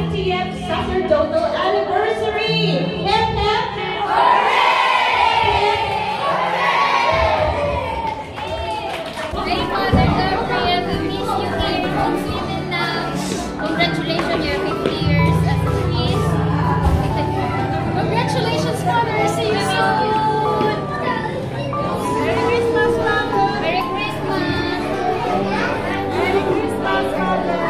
50th Sacerdotal Anniversary! Hip hip! Hooray! Hey, Father Gabriel, we miss you here. Home swimming now. Congratulations, you're 50 years as a priest. Congratulations, Father. See you soon. Merry Christmas, Father. Merry Christmas. Merry Christmas, Father.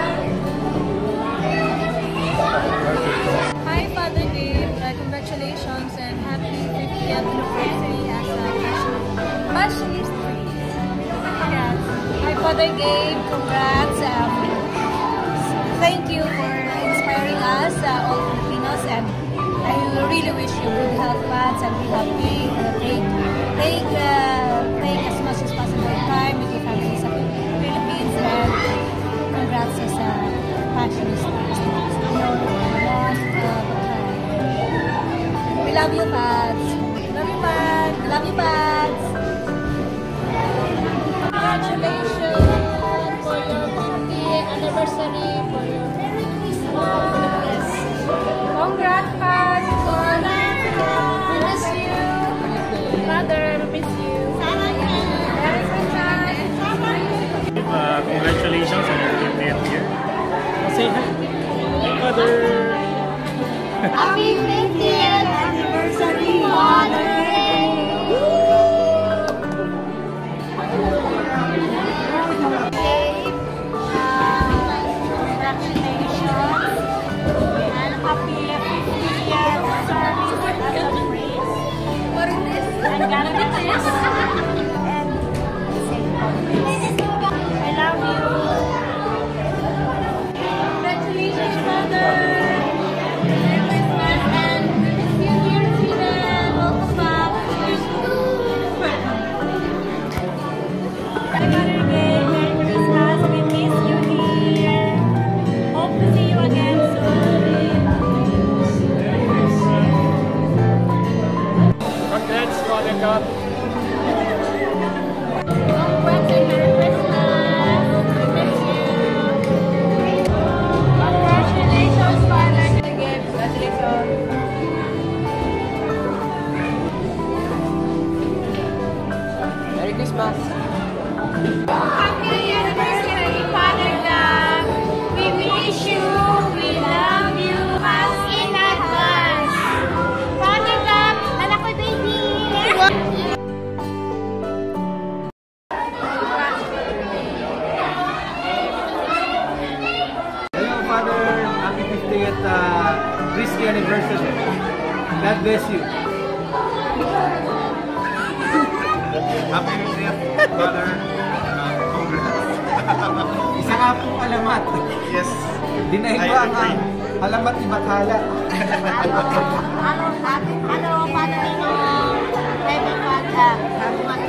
Hi, Father Gabe. Congratulations and happy 50th anniversary as a passionist priest. Congrats. Hi, Father Gabe. Congrats. Thank you for inspiring us, all Filipinos, and I really wish you good health, plans, and be happy. Take as much as possible time with your family sa Philippines, and congrats as a passionist priest. We love you, Pads. Love you, Pads. Love you, Pads. Congratulations for your 50th anniversary, for your Merry Christmas. Congrats, Pads. We miss you. Mother, we miss you. Merry Christmas. Congratulations on your 50th year. Say hi. Mother. Happy 50th anniversary, Father. Happy anniversary, Father God. We wish you, we love you, as in advance. Father God, anak ko, baby. Hello, Father. Happy 50th Christy anniversary. God bless you. Happy 50th, Father. Congrats. Isa nga pong alamat. Yes. Dinaig ko ang alamat ni Bathala. Hello, Father. Every Father.